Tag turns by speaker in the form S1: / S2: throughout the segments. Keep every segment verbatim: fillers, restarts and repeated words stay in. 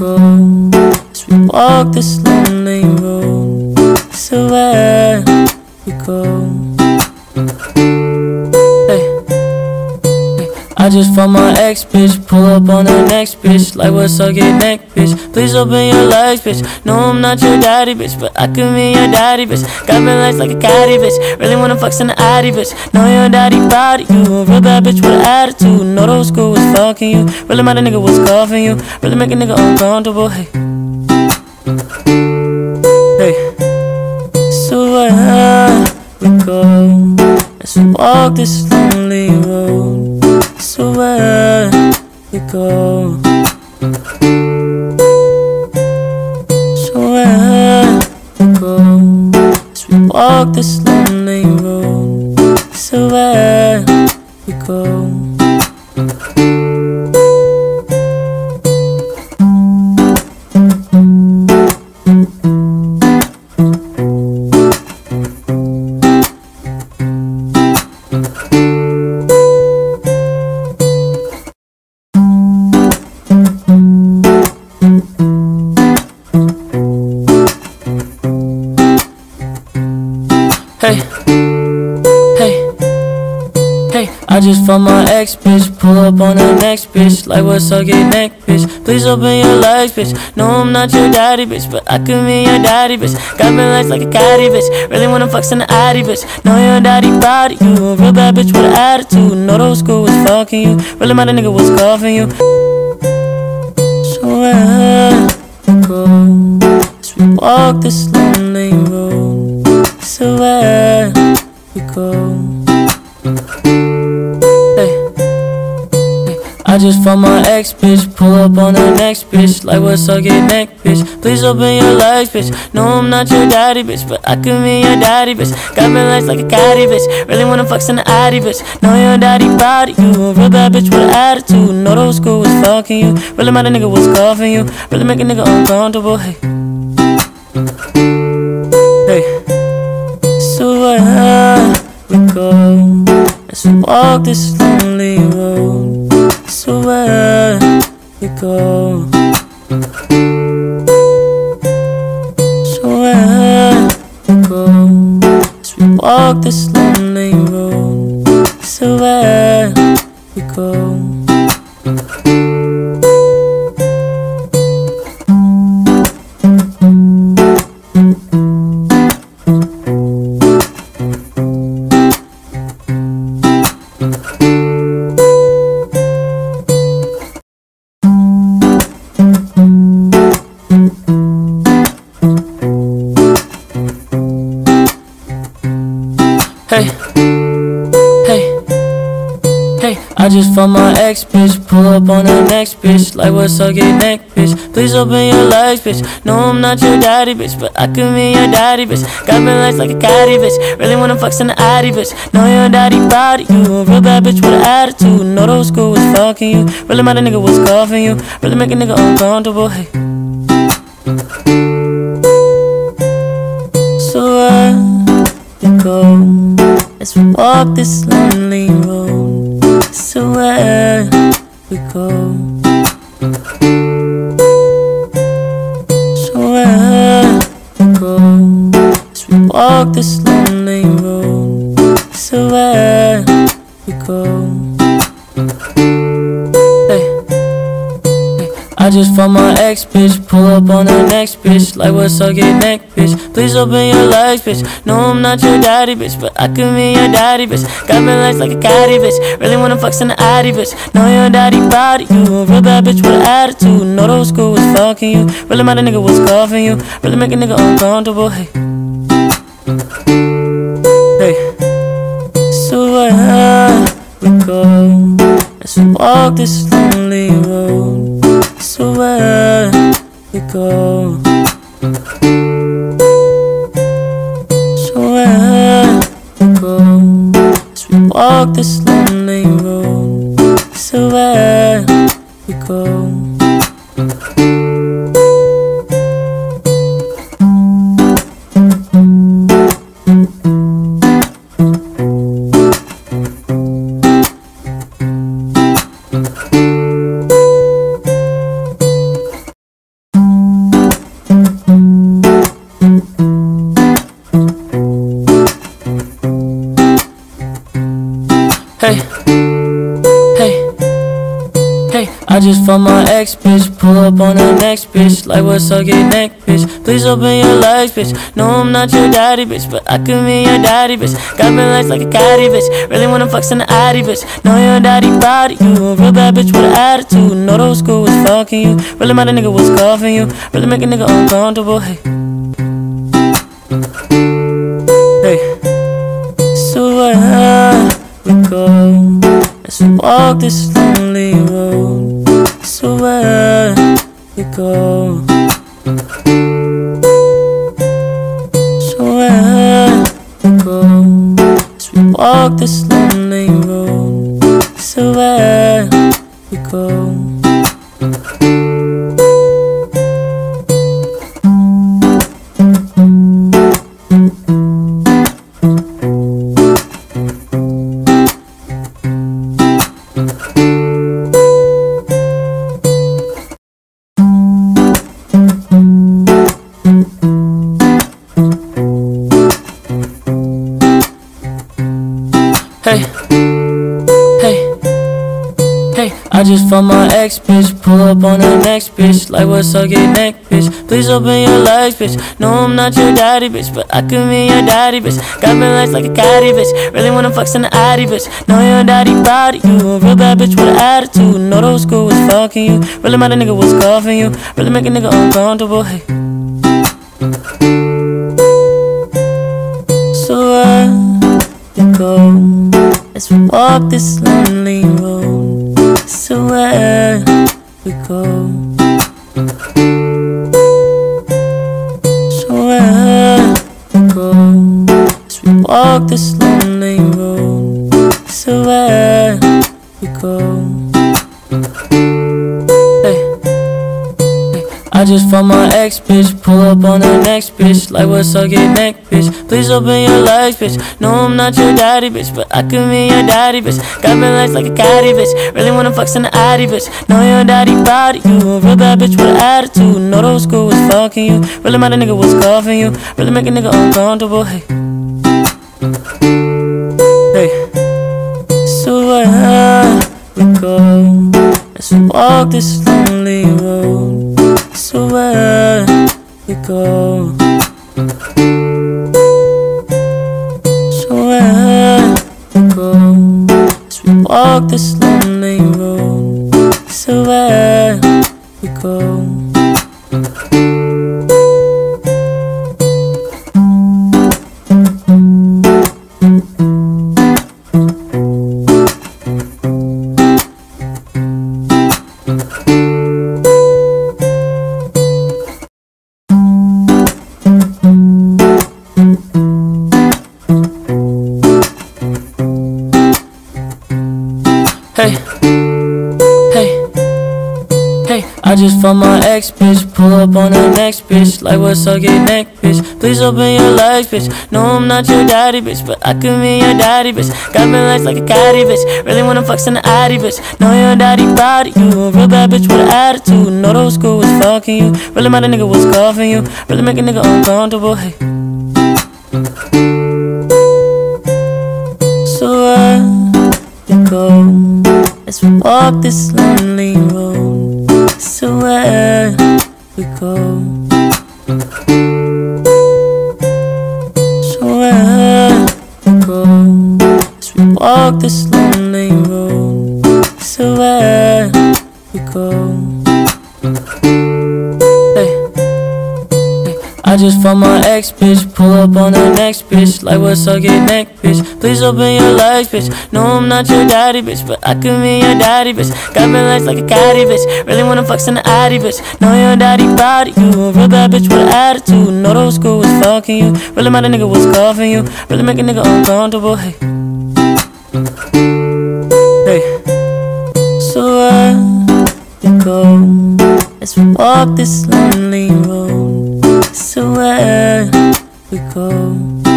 S1: go as we walk this lonely road. So where we go. Hey, hey, I just found my ex bitch, pull up on the next bitch, like what's up, get neck bitch. Please open your legs, bitch. No, I'm not your daddy, bitch, but I could be your daddy, bitch. Got me legs like a caddy, bitch. Really wanna fuck in the addy, bitch. Know your daddy proud of you. A real bad bitch with an attitude. Know the old school was fucking you. Really mad a nigga was coughing you. Really make a nigga uncomfortable. Hey, hey. So where we go as we walk this lonely road. So where we go. So where we go as we walk this lonely road. So where we go. Hey, hey, hey, I just found my ex bitch, pull up on the next bitch, like what's up, get neck bitch. Please open your legs, bitch. No, I'm not your daddy, bitch, but I could be your daddy, bitch. Got me legs like a caddy, bitch. Really wanna fuck in the addy, bitch. Know your daddy proud of you. A real bad bitch with an attitude. Know the old school was fucking you. Really mad a nigga was coughing you. So where we go as we walk this lonely road. So where we go. Hey, hey, I just found my ex bitch, pull up on the next bitch, like what's up, get neck bitch. Please open your legs, bitch. No, I'm not your daddy, bitch, but I could be your daddy, bitch. Got me legs like a caddy, bitch. Really wanna fuck in the addy, bitch. Know your daddy proud of you. A real bad bitch with an attitude. Know the old school was fucking you. Really mad a nigga was coughing you. Really make a nigga uncomfortable. Hey, hey. So where we go as we walk this lonely road. So where we go. So where we go as we walk this lonely road. So where we go. Hey, hey, hey, I just found my ex bitch, pull up on the next bitch, like what's up, get neck bitch. Please open your legs, bitch. No, I'm not your daddy, bitch, but I could be your daddy, bitch. Got me legs like a caddy, bitch. Really wanna fuck in the addy, bitch. Know your daddy proud of you. A real bad bitch with an attitude. Know the old school was fucking you. Really mad a nigga was coughing you. Really make a nigga uncomfortable. Hey, so where we go as we walk this lonely road. So where we go. So where we go as we walk this lonely road. So where we go. Hey, hey, I just found my ex bitch, pull up on the next bitch, like what's up, get neck bitch. Please open your legs, bitch. No, I'm not your daddy, bitch, but I could be your daddy, bitch. Got me legs like a caddy, bitch. Really wanna fuck in the addy, bitch. Know your daddy proud of you. A real bad bitch with an attitude. Know the old school was fucking you. Really mad a nigga was coughing you. Really make a nigga uncomfortable. Hey, hey. So where we go as we walk this lonely road. So where we go. So where we go as we walk this lonely road. So where we go. Hey, hey, hey, I just fucked my ex, bitch. Pull up on the next bitch. Like what's up, get neck, bitch. Please open your legs, bitch. No, I'm not your daddy, bitch, but I could be your daddy, bitch. Got me legs like a caddy, bitch. Really wanna fuck some addy, bitch. Know your daddy proud of you. A real bad bitch with an attitude. Know the old school was fucking you. Really mad a nigga was coughing you. Really make a nigga uncomfortable, hey. Hey, so where we go as we walk this lonely road? So where we go? So where we go as we walk this lonely road? So where we go? Hey, hey, hey, I just fucked my ex, bitch. Pull up on the next bitch. Like what's up, get neck, bitch. Please open your legs, bitch. No, I'm not your daddy, bitch, but I could be your daddy, bitch. Got me legs like a caddy, bitch. Really wanna fuck some addy, bitch. Know your daddy proud of you. A real bad bitch with an attitude. Know the old school was fucking you. Really mad a nigga was coughing you. Really make a nigga uncomfortable, hey. So where we go as we walk this lonely road? So where we go? So where we go as we walk this lonely road? So where we go? I just fucked my ex, bitch. Pull up on the next bitch. Like what's up, get neck, bitch. Please open your legs, bitch. No, I'm not your daddy, bitch, but I could be your daddy, bitch. Got me legs like a caddy, bitch. Really wanna fuck some addy, bitch. Know your daddy proud of you. A real bad bitch with an attitude. Know the old school was fucking you. Really mad a nigga was coughing you. Really make a nigga uncomfortable, hey. Hey, so where we go as we walk this lonely road? So where we go? So where we go as we walk this lonely road? So where we go? Hey, hey, hey, I just fucked my ex, bitch. Pull up on the next bitch. Like what's up, get neck, bitch. Please open your legs, bitch. No, I'm not your daddy, bitch, but I could be your daddy, bitch. Got me legs like a caddy, bitch. Really wanna fuck some addy, bitch. Know your daddy proud of you. A real bad bitch with an attitude. Know the old school was fucking you. Really mad a nigga was coughing you. Really make a nigga uncomfortable, hey. So where we go as we walk this lonely road? So where we go? So where we go as we walk this lonely road? So where we go? I just fucked my ex, bitch. Pull up on the next bitch. Like what's up, get neck, bitch. Please open your legs, bitch. No, I'm not your daddy, bitch, but I could be your daddy, bitch. Got me legs like a caddy, bitch. Really wanna fuck some addy, bitch. Know your daddy proud of you. A real bad bitch with an attitude. Know the old school was fucking you. Really mad a nigga was coughing you. Really make a nigga uncomfortable, hey. Hey, so where we go as we walk this lonely road? So where we go?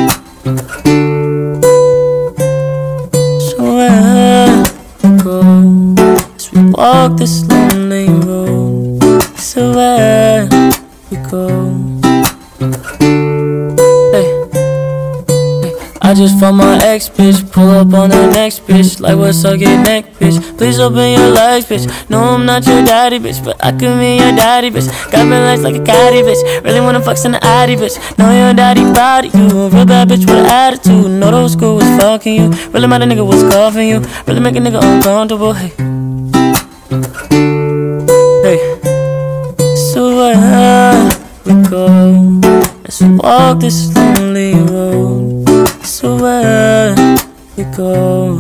S1: So where we go as we walk this lonely road? So where we go? Hey, hey, I I just found my ex, bitch. Pull up on the next bitch. Like what's up, get neck, bitch. Please open your legs, bitch. No, I'm not your daddy, bitch, but I could be your daddy, bitch. Got me legs like a caddy, bitch. Really wanna fuck in the addy, bitch. Know your daddy proud of you. A real bad bitch with an attitude. Know the old school was fucking you. Really mad a nigga was coughing you. Really make a nigga uncomfortable, hey. Hey. So where we go as we walk this lonely road. So where we go.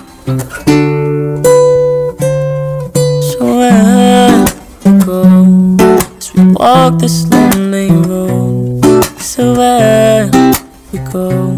S1: So where we go as we walk this lonely road. So where we go.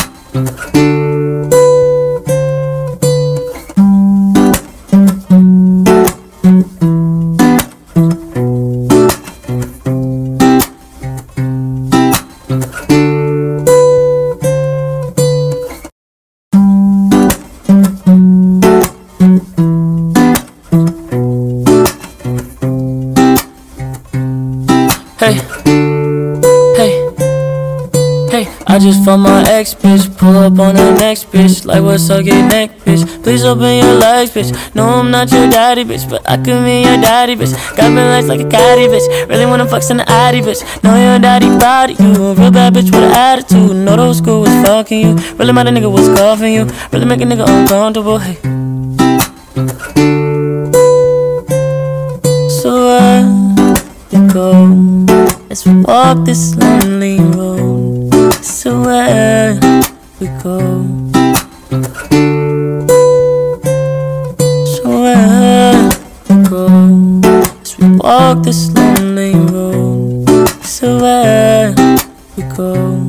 S1: Hey, hey, hey, I just found my ex, bitch. Pull up on the next bitch. Like what's up, get neck, bitch. Please open your legs, bitch. No, I'm not your daddy, bitch, but I could be your daddy, bitch. Got me legs like a caddy, bitch. Really wanna fuck in the addy, bitch. Know your daddy proud of you. A real bad bitch with an attitude. Know the old school was fucking you. Really mad a nigga was coughing you. Really make a nigga uncomfortable, hey. So where we go as we walk this lonely road. So where we go. So where we go as we walk this lonely road. So where we go.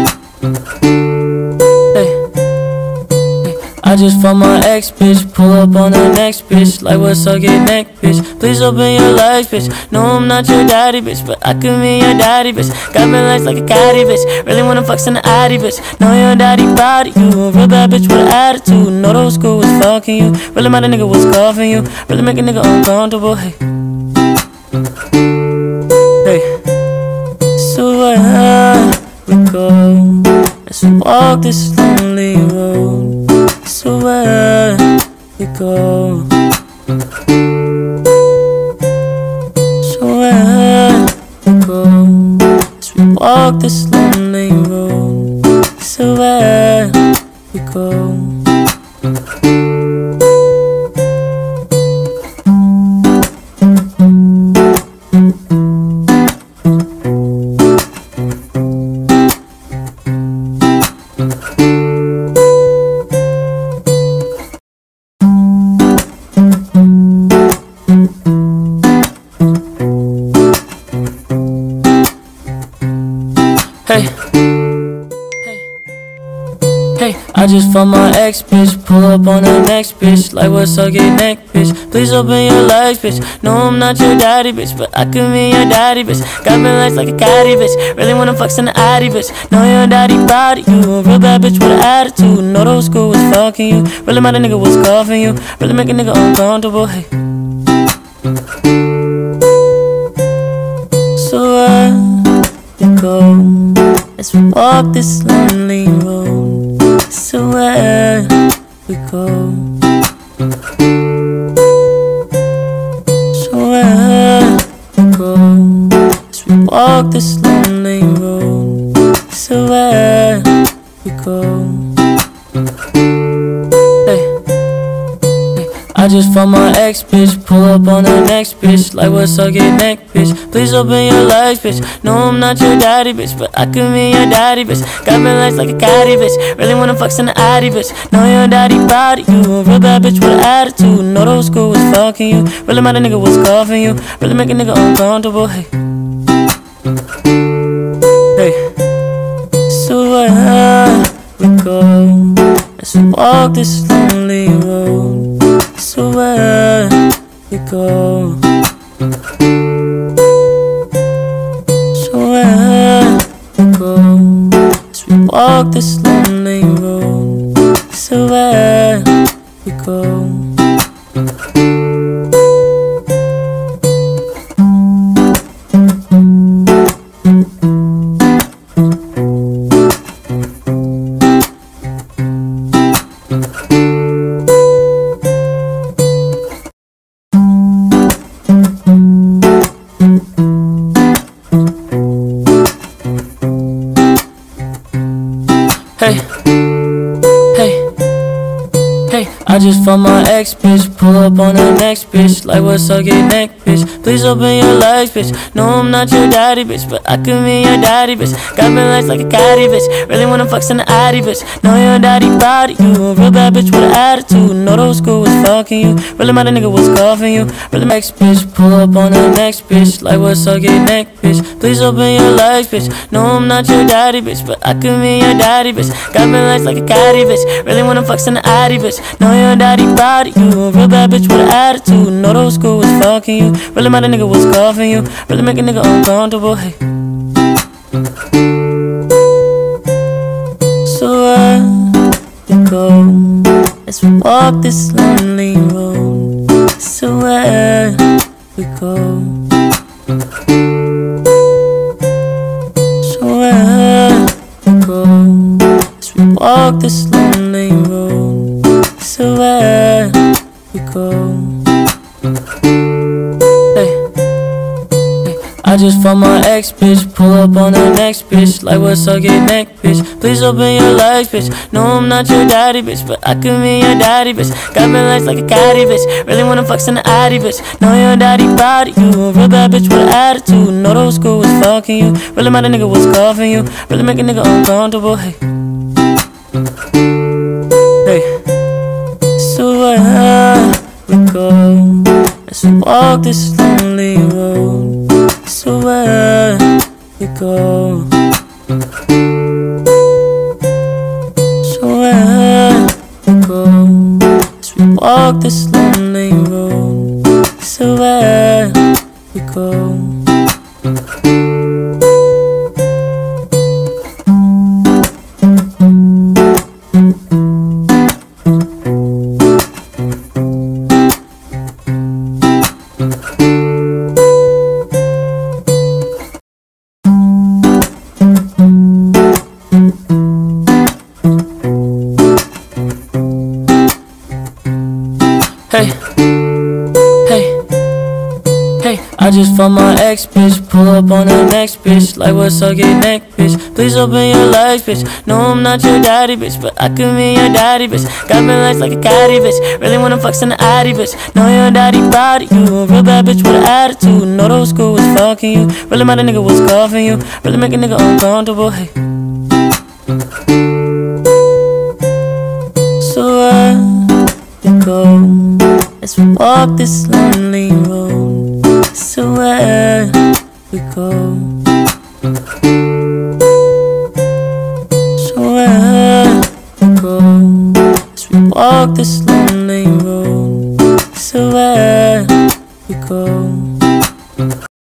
S1: I just found my ex, bitch. Pull up on the next bitch. Like what's up, get neck, bitch. Please open your legs, bitch. No, I'm not your daddy, bitch, but I could be your daddy, bitch. Got me legs like a caddy, bitch. Really wanna fuck in the addy, bitch. Know your daddy proud of you. A real bad bitch with an attitude. Know the old school was fucking you. Really mad a nigga was coughing you. Really make a nigga uncomfortable, hey. Hey. So where we go as we walk this lonely road. So where we go. So where we go as we walk this lonely road. So where we go. Hey, hey, hey, I just found my ex, bitch. Pull up on the next bitch. Like what's up, get neck, bitch. Please open your legs, bitch. No, I'm not your daddy, bitch, but I could be your daddy, bitch. Got me legs like a caddy, bitch. Really wanna fuck in the addy, bitch. Know your daddy proud of you. A real bad bitch with an attitude. Know the old school was fucking you. Really mad a nigga was coughing you. Really make a nigga uncomfortable, hey. So where we go as we walk this lonely road. So where we go. So where we go as we walk this lonely road. So where we go. I just found my ex, bitch. Pull up on the next bitch. Like what's up, get neck, bitch. Please open your legs, bitch. No, I'm not your daddy, bitch, but I could be your daddy, bitch. Got me legs like a caddy, bitch. Really wanna fuck in the addy, bitch. Know your daddy proud of you. A real bad bitch with an attitude. Know the old school was fucking you. Really mad a nigga was coughing you. Really make a nigga uncomfortable, hey. Hey. So where we go as we walk this lonely road. So where we go. So where we go as we walk this lonely road. So where we go. Hey, I just found my ex, bitch. Pull up on the next bitch. Like, what's up, get neck, bitch? Please open your legs, bitch. No, I'm not your daddy, bitch, but I can be your daddy, bitch. Got me legs like a caddy, bitch. Really wanna fuck in the addy, bitch. Know your daddy proud of you. A real bad bitch with an attitude. Know those school was fucking you. Really mad a nigga was coughing you. Really next bitch. Pull up on the next bitch. Like, what's up, get neck, bitch? Please open your legs, bitch. No, I'm not your daddy, bitch, but I can be your daddy, bitch. Got me legs like a caddy, bitch. Really wanna fuck in the addy, bitch. Know your daddy proud of you. A real bad bitch with an attitude. Know those school was fucking you. Really mad a nigga was coughing you. Really make a nigga uncomfortable, hey. So where we go? Let's walk this lonely road. So where we go? So where we go? Let's walk this lonely road. So where we go? Hey, hey, I just found my ex, bitch. Pull up on the next bitch. Like, what's up, get neck, bitch? Please open your legs, bitch. No, I'm not your daddy, bitch, but I can be your daddy, bitch. Got me legs like a caddy, bitch. Really wanna fuck in the addy, bitch. Know your daddy proud of you. A real bad bitch with an attitude. Know those school was fucking you. Really mad a nigga was coughing you. Really make a nigga uncomfortable, hey. Hey. So where we go? Let's walk this lonely road. So where we go? So where we go? Let's walk this lonely road. So where we go? Hey, hey, hey, I just found my ex, bitch. Pull up on the next bitch. Like, what's up, get neck, bitch? Please open your legs, bitch. No, I'm not your daddy, bitch, but I can be your daddy, bitch. Got me legs like a caddy, bitch. Really wanna fuck in the addy, bitch. Know your daddy proud of you. A real bad bitch with an attitude. Know those school was fucking you. Really mad a nigga was coughing you. Really make a nigga uncomfortable, hey. So where we go? Let's walk this lonely road. So where we go? So where we go? Let's walk this lonely road. So where we go?